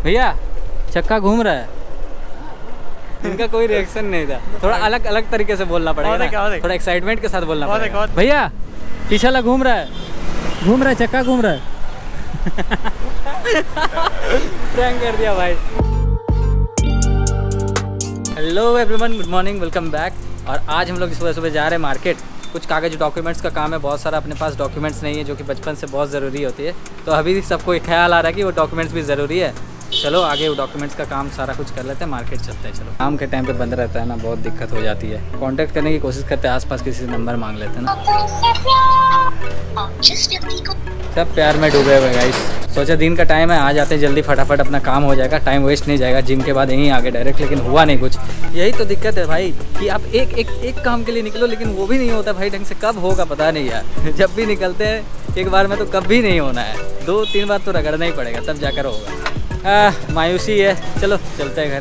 भैया चक्का घूम रहा है। इनका कोई रिएक्शन नहीं था, थोड़ा अलग अलग तरीके से बोलना पड़ेगा, थोड़ा एक्साइटमेंट के साथ बोलना पड़ेगा। भैया पीछे वाला घूम रहा है, चक्का घूम रहा है। प्रैंक कर दिया भाई। Hello everyone, good morning, welcome back. और आज हम लोग सुबह सुबह जा रहे हैं मार्केट। कुछ कागज डॉक्यूमेंट्स का काम है, बहुत सारा अपने पास डॉक्यूमेंट्स नहीं है जो कि बचपन से बहुत ज़रूरी होती है। तो अभी सबको एक ख्याल आ रहा है कि वो डॉक्यूमेंट्स भी ज़रूरी है। चलो आगे वो डॉक्यूमेंट्स का काम सारा कुछ कर लेते हैं, मार्केट चलते हैं। चलो, काम के टाइम पे बंद रहता है ना, बहुत दिक्कत हो जाती है। कांटेक्ट करने की कोशिश करते हैं, आसपास किसी से नंबर मांग लेते हैं ना। सब प्यार में डूबे हुए गाइस। सोचा दिन का टाइम है, आ जाते हैं जल्दी, फटाफट अपना काम हो जाएगा, टाइम वेस्ट नहीं जाएगा। जिम के बाद यहीं आगे डायरेक्ट, लेकिन हुआ नहीं कुछ। यही तो दिक्कत है भाई कि आप एक काम के लिए निकलो, लेकिन वो भी नहीं होता भाई ढंग से। कब होगा पता नहीं यार। जब भी निकलते हैं एक बार में तो कभी नहीं होना है, 2-3 बार तो रगड़ना ही पड़ेगा, तब जाकर होगा। मायूसी है। चलो चलते हैं घर।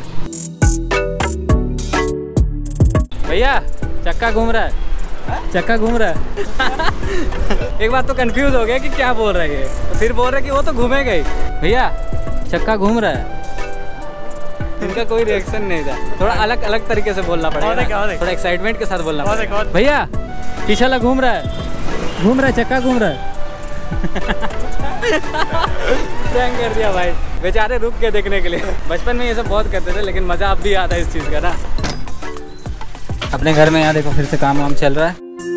भैया चक्का घूम रहा है, चक्का घूम रहा है। एक बात तो कंफ्यूज हो गया कि क्या बोल रहे हैं, तो फिर बोल रहे कि वो तो घूमेगा ही। भैया चक्का घूम रहा है। इनका कोई रिएक्शन नहीं था, थोड़ा अलग अलग तरीके से बोलना पड़ेगा, थोड़ा एक्साइटमेंट के साथ बोलना पड़ेगा। भैया पीछे वाला घूम रहा है, चक्का घूम रहा है। प्रैंक कर दिया भाई, बेचारे रुक के देखने के लिए। बचपन में ये सब बहुत करते थे, लेकिन मज़ा अब भी आता है इस चीज़ का ना। अपने घर में यहाँ देखो फिर से काम वाम चल रहा है।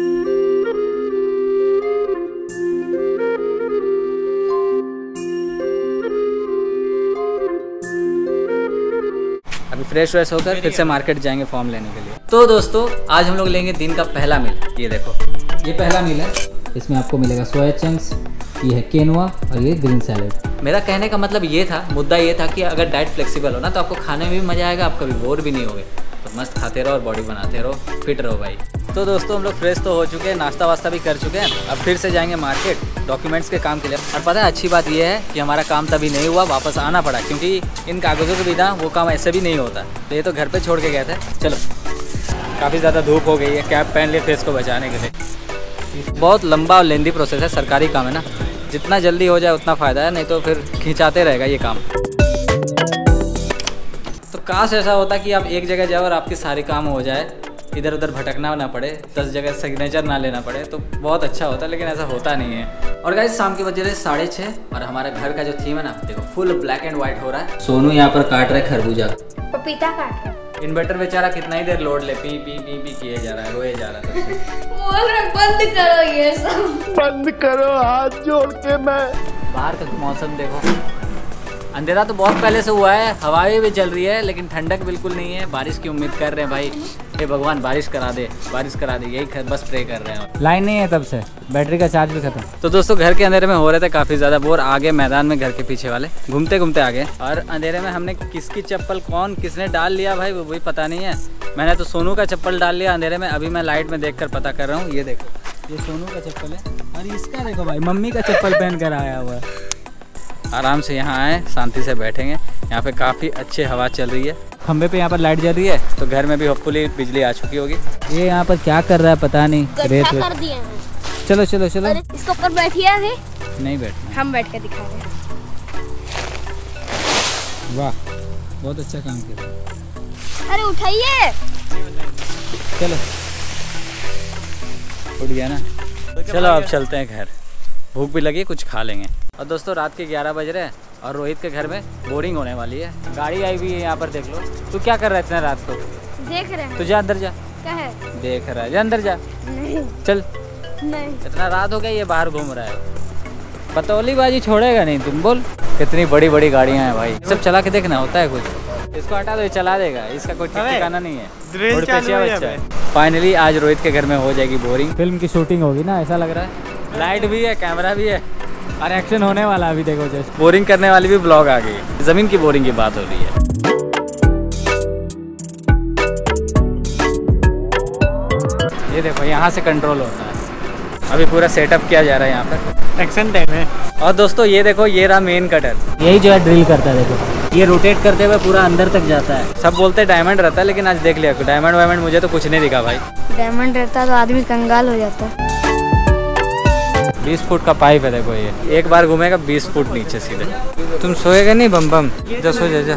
अभी फ्रेश व्रेश होकर फिर से मार्केट जाएंगे फॉर्म लेने के लिए। तो दोस्तों आज हम लोग लेंगे दिन का पहला मील। ये देखो, ये पहला मील है। इसमें आपको मिलेगा सोया चंक्स, ये है केनवा और ये ग्रीन सैलेड। मेरा कहने का मतलब ये था, मुद्दा ये था कि अगर डाइट फ्लेक्सिबल हो ना तो आपको खाने में भी मज़ा आएगा, आप कभी बोर भी नहीं होगे। तो मस्त खाते रहो और बॉडी बनाते रहो, फिट रहो भाई। तो दोस्तों हम लोग फ्रेश तो हो चुके हैं, नाश्ता वास्ता भी कर चुके हैं। अब फिर से जाएंगे मार्केट डॉक्यूमेंट्स के काम के लिए। और पता है अच्छी बात ये है कि हमारा काम तभी नहीं हुआ, वापस आना पड़ा, क्योंकि इन कागज़ों के बिना वो काम ऐसे भी नहीं होता। तो ये तो घर पे छोड़ के गए थे। चलो, काफ़ी ज़्यादा धूप हो गई है, कैप पहन लिए फेस को बचाने के लिए। बहुत लंबा और लेंदी प्रोसेस है, सरकारी काम है ना, जितना जल्दी हो जाए उतना फ़ायदा है, नहीं तो फिर खिंचाते रहेगा ये काम। तो काश ऐसा होता कि आप एक जगह जाओ और आपके सारे काम हो जाए, इधर उधर भटकना ना पड़े, 10 जगह सिग्नेचर ना लेना पड़े, तो बहुत अच्छा होता, लेकिन ऐसा होता नहीं है। और गाइस शाम के बजे 6:30 और हमारे घर का जो थीम है ना, देखो फुल ब्लैक एंड व्हाइट हो रहा है। सोनू यहाँ पर काट रहे खरबूजा, पपीता काट रहा है। इन्वर्टर बेचारा कितना ही देर लोड ले, पी पी पी पी किए जा रहा है, रोए जा रहा है। बोल रहे बंद करो ये सब, बंद करो, हाथ जोड़ के। मैं बाहर का मौसम देखो, अंधेरा तो बहुत पहले से हुआ है, हवाएं भी चल रही है, लेकिन ठंडक बिल्कुल नहीं है। बारिश की उम्मीद कर रहे हैं भाई, हे भगवान बारिश करा दे, बारिश करा दे, यही बस प्रे कर रहे हैं। लाइन नहीं है तब से, बैटरी का चार्ज भी खत्म। तो दोस्तों घर के अंधेरे में हो रहे थे काफ़ी ज़्यादा बोर। आगे मैदान में घर के पीछे वाले घूमते घूमते आगे, और अंधेरे में हमने किसकी चप्पल किसने डाल लिया भाई वो भी पता नहीं है। मैंने तो सोनू का चप्पल डाल लिया अंधेरे में। अभी मैं लाइट में देखकर पता कर रहा हूँ। ये देखो, ये सोनू का चप्पल है, और इसका देखो भाई मम्मी का चप्पल पहन कर आया हुआ है। आराम से यहाँ आए, शांति से बैठेंगे। यहाँ पे काफ़ी अच्छी हवा चल रही है, खंबे पे यहाँ पर लाइट जल रही है, तो घर में भी होपफुली बिजली आ चुकी होगी। ये यहाँ पर क्या कर रहा है पता नहीं, रेत कर दिए हैं। चलो चलो चलो, इसके ऊपर बैठिए। अभी नहीं बैठना, हम बैठ के दिखा रहे हैं। वाह बहुत अच्छा काम किया। अरे उठाइए, चलो उठ गया ना। चलो अब चलते हैं घर, भूख भी लगी, कुछ खा लेंगे। और दोस्तों रात के 11 बज रहे हैं और रोहित के घर में बोरिंग होने वाली है। गाड़ी आई हुई है यहाँ पर, देख लो। तू क्या कर रहा है इतना रात को? देख रहे हैं। तू जा अंदर जा। क्या है? देख रहा है, जा अंदर जा। नहीं चल, नहीं, इतना रात हो गया, ये बाहर घूम रहा है। पतौलीबाजी छोड़ेगा नहीं, तुम बोल। कितनी बड़ी बड़ी गाड़ियाँ हैं भाई, सब चला के देखना होता है कुछ। इसको हटा दो, ये चला देगा, इसका कोई ठिकाना नहीं है। फाइनली आज रोहित के घर में हो जाएगी बोरिंग। फिल्म की शूटिंग होगी ना, ऐसा लग रहा है। लाइट भी है, कैमरा भी है, और एक्शन होने वाला अभी देखो। जस्ट बोरिंग करने वाली भी ब्लॉग आ गई। जमीन की बोरिंग की बात हो रही है। ये देखो यहाँ से कंट्रोल होता है। अभी पूरा सेटअप किया जा रहा है यहाँ पर, एक्शन टाइम है। और दोस्तों ये देखो, ये रहा मेन कटर, यही जो है ड्रिल करता है। देखो ये रोटेट करते हुए पूरा अंदर तक जाता है। सब बोलते हैं डायमंड रहता है, लेकिन आज देख लिया डायमंड वायमंड मुझे तो कुछ नहीं दिखा भाई। डायमंड रहता तो आदमी कंगाल हो जाता। 20 फुट का पाइप है देखो, ये एक बार घूमेगा 20 फुट नीचे सीधे। तुम सोएगा नहीं बम बम? जा सो जा,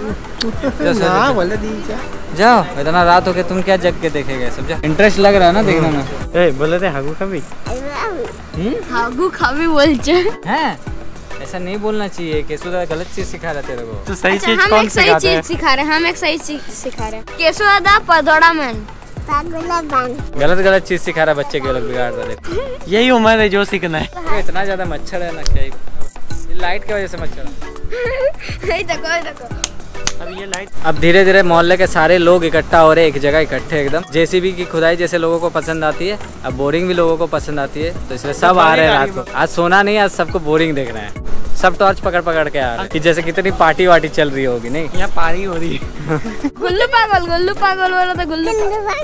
जाओ। इतना रात हो गया, तुम क्या जग के देखेगा सब? जा, इंटरेस्ट लग रहा है ना देखने में। बोले थे हागू खाबी, हागू खाबी बोलते हैं। ऐसा नहीं बोलना चाहिए, केशु गलत चीज सिखा रहा तेरे को। तो सही चीज हम कौन एक सही चीज सिखा रहे हैं, हम एक सही चीज सिखा रहे हैं। केशु दादा पदोड़ा मैन गलत चीज सिखा रहा बच्चे के लोग, बिगाड़ रहा। देखो यही उम्र है जो सीखना है। तो इतना ज्यादा मच्छर है ना, क्या ये लाइट की वजह से मच्छर है। देखो अब ये लाइट, अब धीरे धीरे मोहल्ले के सारे लोग इकट्ठा हो रहे, एक जगह इकट्ठे एकदम। जेसीबी की खुदाई जैसे लोगों को पसंद आती है, अब बोरिंग भी लोगों को पसंद आती है, तो इसलिए सब आ रहे हैं रात को। आज सोना नहीं, आज सबको बोरिंग देख रहे हैं। सब टॉर्च पकड़ पकड़ के आ रहे हैं कि जैसे कितनी पार्टी वार्टी चल रही होगी। नहीं, यहाँ पार्टी हो रही है। गुल्लू पागल बोला था, गुल्लू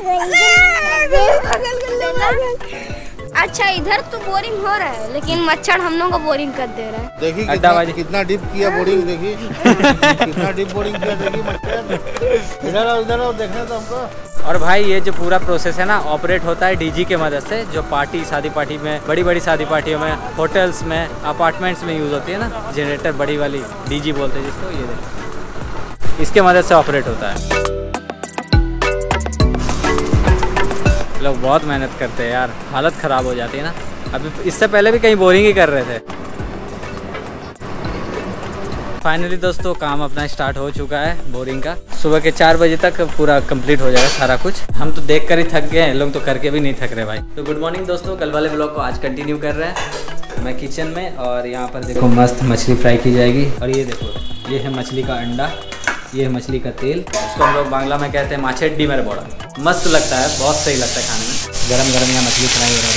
अच्छा इधर तो बोरिंग हो रहा है, लेकिन मच्छर हम लोग को बोरिंग कर दे रहा है। देखिए कितना डीप किया बोरिंग, देखिए कितना डीप बोरिंग किया, देखिए मच्छर इधर देखने तो हमको। और भाई ये जो पूरा प्रोसेस है ना, ऑपरेट होता है डीजी के मदद से, जो पार्टी शादी पार्टी में, बड़ी शादी पार्टियों में, होटल्स में, अपार्टमेंट्स में यूज़ होती है ना, जनरेटर बड़ी वाली डीजी बोलते हैं जिसको। ये देखो इसके मदद से ऑपरेट होता है। लोग बहुत मेहनत करते हैं यार, हालत ख़राब हो जाती है ना। अभी इससे पहले भी कहीं बोरिंग ही कर रहे थे। फाइनली दोस्तों काम अपना स्टार्ट हो चुका है बोरिंग का। सुबह के 4 बजे तक पूरा कंप्लीट हो जाएगा सारा कुछ। हम तो देख कर ही थक गए हैं, लोग तो करके भी नहीं थक रहे भाई। तो गुड मॉर्निंग दोस्तों, कल वाले ब्लॉग को आज कंटिन्यू कर रहे हैं। मैं किचन में, और यहाँ पर देखो मस्त मछली फ्राई की जाएगी। और ये देखो, ये है मछली का अंडा, ये है मछली का तेल, उसको हम लोग बांग्ला में कहते हैं माछेड्डी मेरे बोड़ा। मस्त लगता है, बहुत सही लगता है खाने में। गरम गरम यहाँ मछली फ्राई हो रहा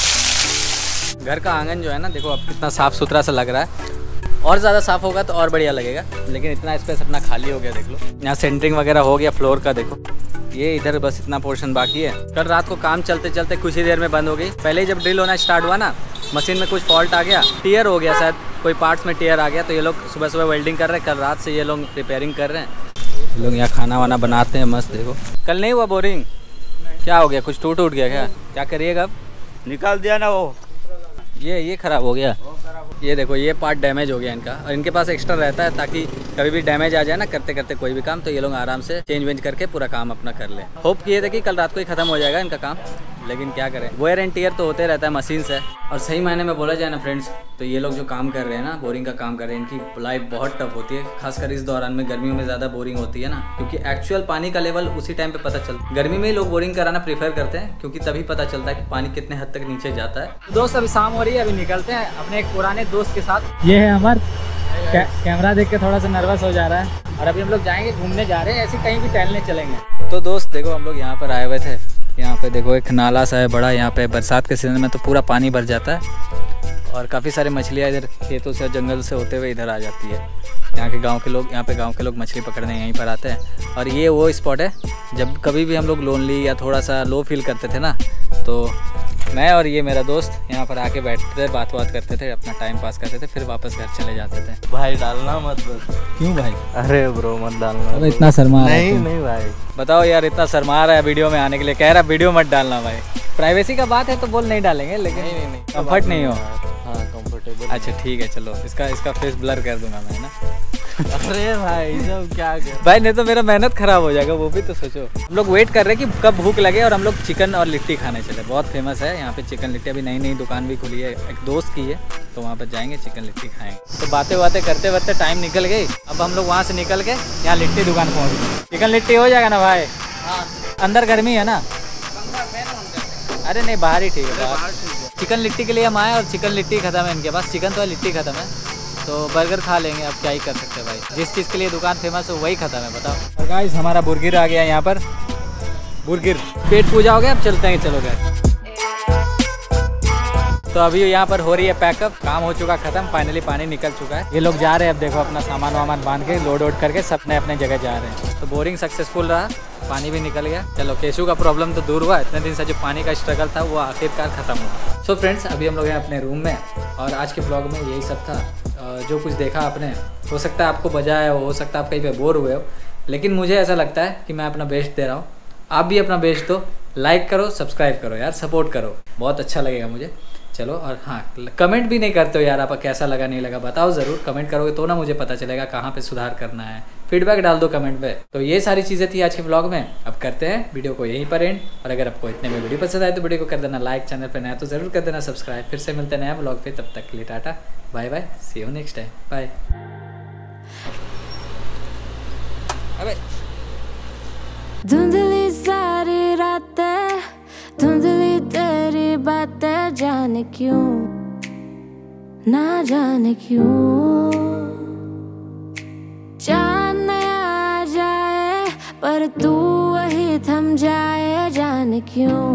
है। घर का आंगन जो है ना, देखो अब कितना साफ़ सुथरा सा लग रहा है। और ज़्यादा साफ़ होगा तो और बढ़िया लगेगा, लेकिन इतना स्पेस अपना खाली हो गया। देख लो यहाँ सेंटरिंग वगैरह हो गया फ्लोर का। देखो ये इधर बस इतना पोर्शन बाकी है। कल रात को काम चलते चलते कुछ ही देर में बंद हो गई। पहले ही जब ड्रिल होना स्टार्ट हुआ ना, मशीन में कुछ फॉल्ट आ गया, टीयर हो गया शायद, कोई पार्ट्स में टीयर आ गया, तो ये लोग सुबह सुबह वेल्डिंग कर रहे हैं। कल रात से ये लोग रिपेयरिंग कर रहे हैं। ये लोग यहाँ खाना वाना बनाते हैं मस्त। देखो कल नहीं हुआ बोरिंग? क्या हो गया, कुछ टूट गया क्या करिएगा? अब निकाल दिया ना वो, ये ख़राब हो गया। ये देखो ये पार्ट डैमेज हो गया इनका, और इनके पास एक्स्ट्रा रहता है ताकि कभी भी डैमेज आ जाए ना करते करते कोई भी काम, तो ये लोग आराम से चेंज वेंज करके पूरा काम अपना कर ले। होप किए थे कि कल रात को ही खत्म हो जाएगा इनका काम, लेकिन क्या करें, वेयर एंड टीयर तो होते रहता है मशीन से। और सही मायने में बोला जाए ना फ्रेंड्स, तो ये लोग जो काम कर रहे हैं ना, बोरिंग का काम कर रहे हैं, इनकी लाइफ बहुत टफ होती है। खासकर इस दौरान में, गर्मियों में ज़्यादा बोरिंग होती है ना, क्योंकि एक्चुअल पानी का लेवल उसी टाइम पे पता चलता है। गर्मी में ही लोग बोरिंग कराना प्रीफर करते हैं, क्योंकि तभी पता चलता है कि पानी कितने हद तक नीचे जाता है। दोस्त अभी शाम हो रही है, अभी निकलते हैं अपने एक पुराने दोस्त के साथ। ये है अमर, कैमरा देख के थोड़ा सा नर्वस हो जा रहा है। और अभी हम लोग जाएंगे, घूमने जा रहे हैं, ऐसे कहीं भी टहलने चलेंगे। तो दोस्त देखो हम लोग यहाँ पर आए हुए थे। यहाँ पे देखो एक नाला सा है बड़ा, यहाँ पे बरसात के सीजन में तो पूरा पानी भर जाता है, और काफ़ी सारी मछलियाँ इधर खेतों से, जंगल से होते हुए इधर आ जाती है। यहाँ पे गांव के लोग मछली पकड़ने यहीं पर आते हैं। और ये वो स्पॉट है, जब कभी भी हम लोग लोनली या थोड़ा सा लो फील करते थे ना, तो मैं और ये मेरा दोस्त यहाँ पर आके बैठते थे, बात करते थे, अपना टाइम पास करते थे, फिर वापस घर चले जाते थे। भाई डालना मत बस। क्यों भाई? अरे ब्रो मत डालना। अब इतना शर्मा नहीं भाई, बताओ यार, इतना शर्मा रहा है वीडियो में आने के लिए, कह रहा वीडियो मत डालना भाई। प्राइवेसी का बात है तो बोल नहीं डालेंगे, लेकिन नहीं कंफर्ट नहीं हो। हाँ कंफर्टेबल। अच्छा ठीक है, चलो इसका फेस ब्लर कर दूंगा मैं ना। अरे भाई सब क्या कर भाई, नहीं तो मेरा मेहनत खराब हो जाएगा, वो भी तो सोचो। हम लोग वेट कर रहे हैं कि कब भूख लगे और हम लोग चिकन और लिट्टी खाने चले। बहुत फेमस है यहाँ पे चिकन लिट्टी, अभी नई दुकान भी खुली है, एक दोस्त की है, तो वहाँ पर जाएंगे, चिकन लिट्टी खाएंगे। तो बातें करते टाइम निकल गई। अब हम लोग वहाँ से निकल के यहाँ लिट्टी दुकान पहुँच गए। चिकन लिट्टी हो जाएगा ना भाई? अंदर गर्मी है ना? अरे नहीं, बाहर ही ठीक है, बाहर। चिकन लिट्टी के लिए हम आए और चिकन लिट्टी खत्म है इनके पास। चिकन तो है, लिट्टी खत्म है, तो बर्गर खा लेंगे। अब क्या ही कर सकते हैं भाई, जिस चीज़ के लिए दुकान फेमस है वही खत्म है, बताओ। और गाइस हमारा बुर्गिर आ गया यहाँ पर, बुर्गिर। पेट पूजा हो गया, अब चलते हैं, चलो गए। तो अभी यहाँ पर हो रही है पैकअप, काम हो चुका खत्म, फाइनली पानी निकल चुका है। ये लोग जा रहे हैं, अब देखो अपना सामान वामान बांध के लोड वोड करके सब अपने जगह जा रहे हैं। तो बोरिंग सक्सेसफुल रहा, पानी भी निकल गया। चलो केशु का प्रॉब्लम तो दूर हुआ, इतने दिन से जो पानी का स्ट्रगल था वो आखिरकार खत्म हुआ। सो फ्रेंड्स, अभी हम लोग हैं अपने रूम में, और आज के ब्लॉग में यही सब था। जो कुछ देखा आपने, हो सकता है आपको मजा आया हो सकता है आप कहीं पे बोर हुए हो, लेकिन मुझे ऐसा लगता है कि मैं अपना बेस्ट दे रहा हूँ। आप भी अपना बेस्ट दो, लाइक करो, सब्सक्राइब करो यार, सपोर्ट करो, बहुत अच्छा लगेगा मुझे। चलो, और हाँ, कमेंट भी नहीं करते हो यार आप, कैसा लगा नहीं लगा बताओ ज़रूर, कमेंट करोगे तो ना मुझे पता चलेगा कहाँ पे सुधार करना है, फीडबैक डाल दो कमेंट पे। तो ये सारी चीज़ें थी आज के ब्लॉग में। अब करते हैं वीडियो को यहीं पर एंड, और अगर आपको इतने में वीडियो पसंद आए तो वीडियो को कर देना लाइक, चैनल पर नया तो ज़रूर कर देना सब्सक्राइब। फिर से मिलते हैं नया ब्लॉग पे, तब तक के लिए tata bye bye, see you next time, bye. अबे धुंधली सारी रातें, धुंधली तेरी बातें, जाने क्यों, ना जाने क्यों। चांद आ जाए पर तू वही थम जाए, जाने क्यों,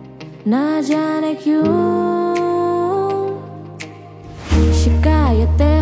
ना जाने क्यों। शिकायतें